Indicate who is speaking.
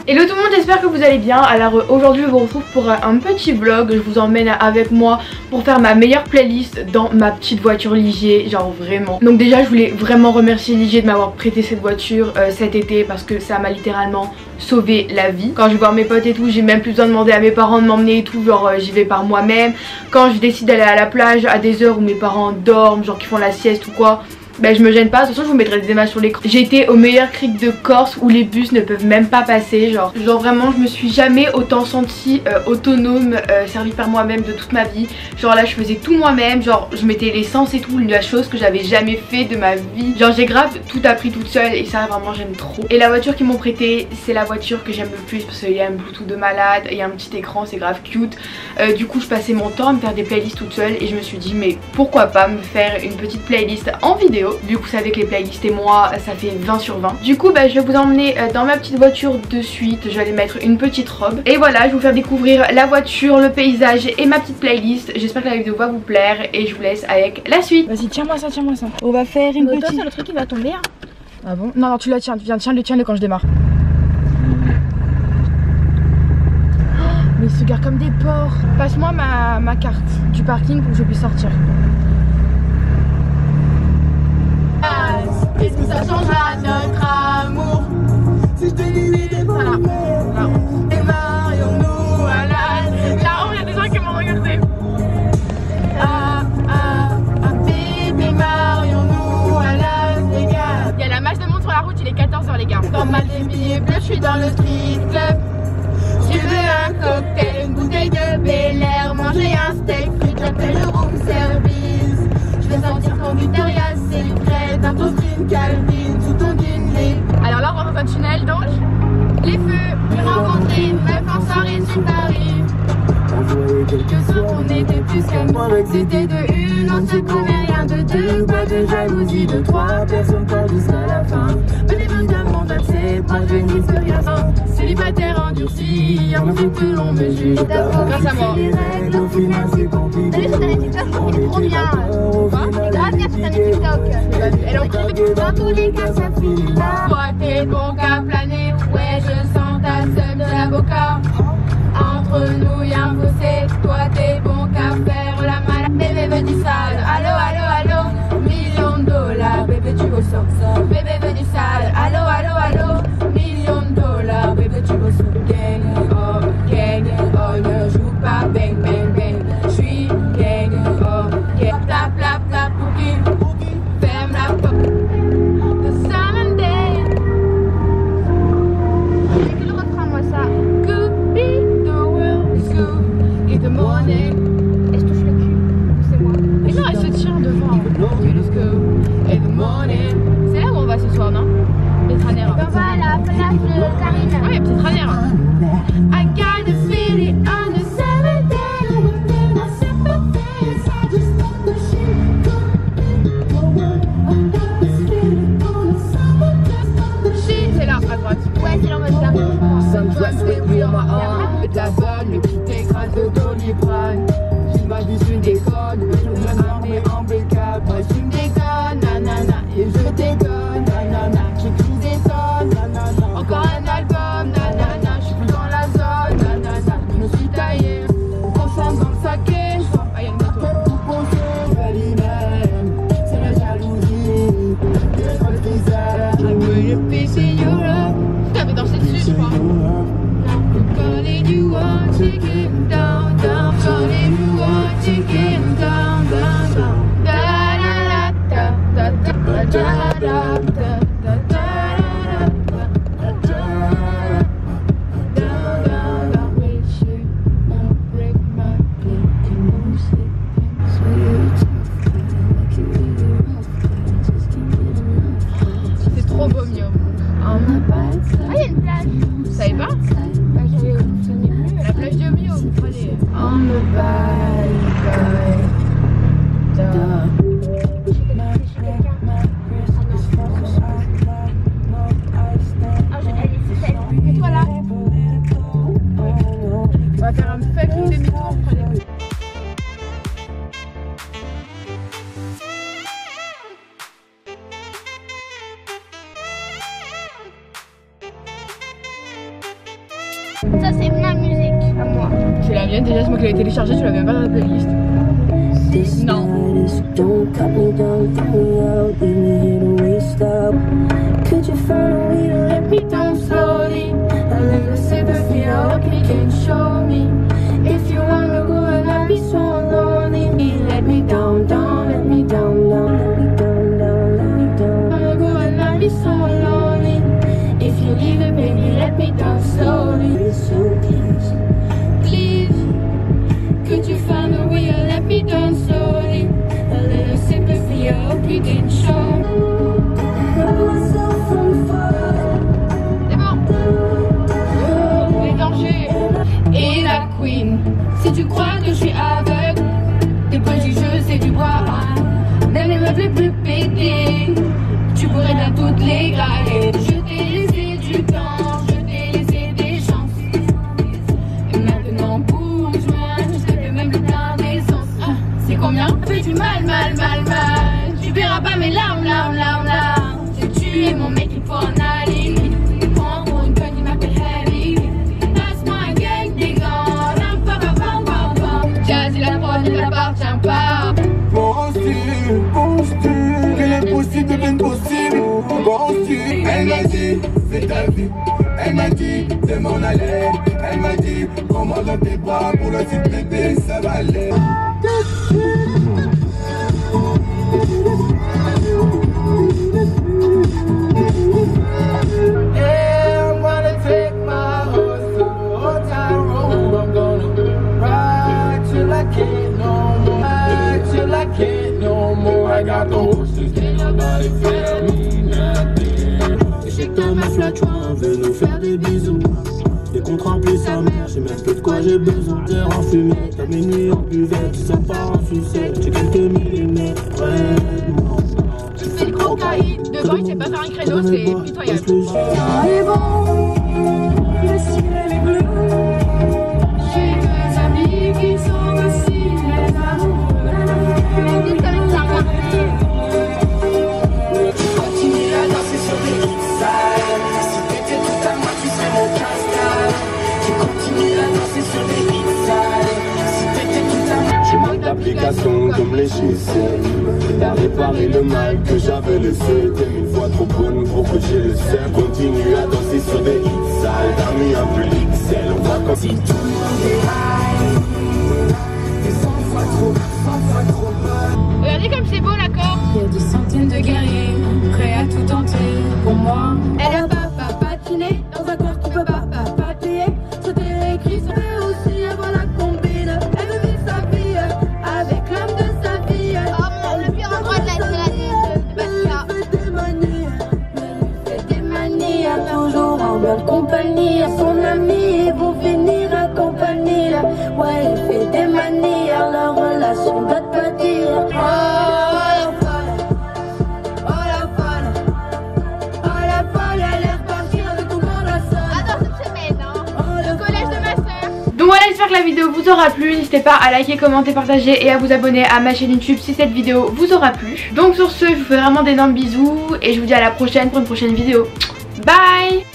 Speaker 1: Hello tout le monde, j'espère que vous allez bien. Alors aujourd'hui je vous retrouve pour un petit vlog. Je vous emmène avec moi pour faire ma meilleure playlist dans ma petite voiture Ligier, genre vraiment. Donc déjà je voulais vraiment remercier Ligier de m'avoir prêté cette voiture cet été, parce que ça m'a littéralement sauvé la vie. Quand je vais voir mes potes et tout, j'ai même plus besoin de demander à mes parents de m'emmener et tout, genre j'y vais par moi-même. Quand je décide d'aller à la plage à des heures où mes parents dorment, genre qui font la sieste ou quoi, ben je me gêne pas. De toute façon je vous mettrai des images sur l'écran. J'ai été au meilleur crique de Corse où les bus ne peuvent même pas passer. Genre vraiment je me suis jamais autant sentie autonome, servie par moi-même de toute ma vie. Genre là je faisais tout moi-même, genre je mettais l'essence et tout, la chose que j'avais jamais fait de ma vie. Genre j'ai grave tout appris toute seule et ça vraiment j'aime trop. Et la voiture qu'ils m'ont prêtée, c'est la voiture que j'aime le plus parce qu'il y a un bluetooth de malade, il y a un petit écran, c'est grave cute. Du coup je passais mon temps à me faire des playlists toute seule et je me suis dit mais pourquoi pas me faire une petite playlist en vidéo. Vu que vous savez que les playlists et moi ça fait 20 sur 20. Du coup bah, je vais vous emmener dans ma petite voiture de suite. Je vais aller mettre une petite robe. Et voilà, je vais vous faire découvrir la voiture, le paysage et ma petite playlist. J'espère que la vidéo va vous plaire et je vous laisse avec la suite. Vas-y tiens-moi ça, tiens-moi ça. On va faire une petite... Toi c'est le truc qui va tomber hein. Ah bon? Non non tu la tiens, tiens-le quand je démarre. Mais ils se garent comme des porcs. Passe-moi ma carte du parking pour que je puisse sortir.
Speaker 2: Est-ce que ça changera notre amour si je te dis des mots? Et marions-nous à la...
Speaker 1: Là-haut il y a des gens qui m'ont regardé.
Speaker 2: Bébé, marions-nous à Las Vegas.
Speaker 1: Il y a la match de monde sur la route, il est 14h les gars.
Speaker 2: Dans ma billets bleus, je suis dans le street club. Si tu veux un cocktail, une bouteille de Bel Air, manger un steak frites, j'appelle le room service. Je vais sortir ton Victoria Secret, un toasting Calvin sous ton dîner.
Speaker 1: Alors là on rentre dans un tunnel donc
Speaker 2: Les feux, j'ai rencontré une meuf en soirée sur Paris. Que soir on était plus qu'amis. C'était de une, on se connaît, rien de deux. Pas de jalousie, de trois, personne pas jusqu'à la fin. Mais les meufs de mon c'est pas je n'y peux rien. Célibataire endurci, on fait que l'on me juge d'abord.
Speaker 1: Grâce à moi.
Speaker 2: Les règles, au final c'est compliqué.
Speaker 3: T'as vu ce dernier TikTok, il est trop bien. C'est grave bien ce dernier TikTok.
Speaker 1: Elle a écrit
Speaker 2: Dans tous les cas ça finit là. Toi t'es bon qu'à planer. Ouais je sens ta seum de l'avocat. Entre nous y'a un fossé. Toi t'es bon qu'à faire la malade. Bébé veut du sale. Allo allo allo. Millions de dollars. Bébé tu veux ça. Bébé veut du sale. Allo allo allo. Millions de dollars. Bébé tu veux ça. Gang oh ne joue pas bang bang bang. J'suis gang oh gang. Tap tap tap pour qui? Ferme la porte. The summer day.
Speaker 3: J'ai que le refrain moi ça.
Speaker 2: Could be the world is good in the morning.
Speaker 3: Et je touche le cul. C'est moi.
Speaker 1: Mais non elle se tient devant.
Speaker 2: It is good in the morning.
Speaker 1: C'est là où on va ce soir non? Les tranières.
Speaker 3: On va à la place de Karine.
Speaker 1: Ouais petite tranière.
Speaker 2: I got a feeling on the summer day.
Speaker 1: C'est là à droite.
Speaker 3: Ouais c'est l'en mode ça.
Speaker 2: Sometimes they feel my arm. Ta bonne, le petit écrase de Doliprane. Tu m'as dit je déconne. Je me armée impeccable. Moi tu me déconnes, nanana. Et je déconne, nanana. J'écris des sons, nanana. Encore un album, nanana. Je suis plus dans la zone, nanana. Je me suis taillé. Ensemble dans le saké.
Speaker 1: Ah y'a une moto.
Speaker 2: Tout penser, même. C'est la jalousie. Notre visage. I will be in Europe.
Speaker 1: Tu avais dansé dessus je crois.
Speaker 2: Calling you on, taking down, down. Calling you on, taking down, down, down. Da da da da da da da da da da da.
Speaker 1: C'est trop beau Mio.
Speaker 3: Ah il y a une plage.
Speaker 1: Vous savez pas?
Speaker 3: Bah je connais plus.
Speaker 1: La plage de Mio.
Speaker 3: Ça c'est ma musique à moi.
Speaker 1: C'est la mienne, déjà c'est moi qui l'ai téléchargée, tu l'avais même pas dans la playlist. Non. Could you find a way to let me down slowly? A little sympathy, I hope you can show me. If you wanna go and I'll be so lonely. Let me down, down, let me down, down, let me down, down, let me down. Wanna go and I'll be so lonely. If you leave it, baby, let me down slowly. So please, please, could you find a way to let me down slowly? A little sympathy, I hope you can show me. Et la queen, si tu crois que je suis aveugle, t'es pas du jeu, c'est du bois. Même les meufs les plus pétés, tu pourrais bien toutes les grailler. Je t'ai laissé du temps, je t'ai laissé des chances. Et maintenant bouge-moi, je sais même le plein d'essence. C'est combien? Fais du mal, mal, mal, mal. Tu verras pas mes larmes, larmes, larmes, larmes. J'ai tué mon mec, il faut en aller. Prends pour une conne, il m'appelle Harry. Ne t'appartient pas.
Speaker 4: Bon style, que l'impossible devienne possible. Bon style, elle m'a dit, c'est ta vie. Elle m'a dit, de m'en aller. Elle m'a dit, comment dans tes bras pour le petit bébé, ça va aller. Yeah, I'm gonna take my horse to Old Town Road. I'm gonna ride till I can't no more. Ride till I can't no more. I got the horses, ain't nobody tell me nothing. J'ai comme un flatouin, veut nous faire des bisous. Des comptes remplis sa mère, j'ai même plus de quoi j'ai besoin. Terre en fumée, t'as mes nuits en buvette. Ça part en sucette, j'ai quelques millimètres près de moi.
Speaker 1: Tu fais le cocaïne, devant il sait pas faire un créneau, c'est pitoyable.
Speaker 3: C'est bon, le ciel est bleu. J'ai des amis qui sont aussi les amoureux.
Speaker 4: Continue à danser sur les hits sales. Si t'étais tout à moi, tu serais mon casse-tête. Tu continues à danser sur les hits sales. Si t'étais tout à moi, je manque d'application comme les GSM. T'as réparé le mal que j'avais laissé. T'es mille fois trop bonne pour que j'ai le seul. Continue à danser sur des hits sales. T'as mis un peu l'XL. On voit comme si tout le monde est high. T'es 100 fois trop, 100 fois trop bonne.
Speaker 1: Regardez comme c'est beau l'accord.
Speaker 3: Il y a des centaines de guerriers prêts à tout tenter pour moi. Elle a pas patiné dans un corps qui peut pas payer. Sauter écrit, sauter aussi avant la combine. Elle veut vivre sa vie avec l'homme de sa vie.
Speaker 2: Oh mon, le pire endroit de la Bastia.
Speaker 3: Elle fait des manies, toujours en bonne compagnie. Son ami vont finir accompagnés. Ouais, elle fait des manies, leur relation date pas dire. Oh la folle, elle est repartie avec tout le monde à ça.
Speaker 2: Ah dans cette semaine, hein. Le collège de ma soeur.
Speaker 1: Donc voilà, j'espère que la vidéo vous aura plu. N'hésitez pas à liker, commenter, partager et à vous abonner à ma chaîne YouTube si cette vidéo vous aura plu. Donc sur ce, je vous fais vraiment d'énormes bisous et je vous dis à la prochaine pour une prochaine vidéo. Bye.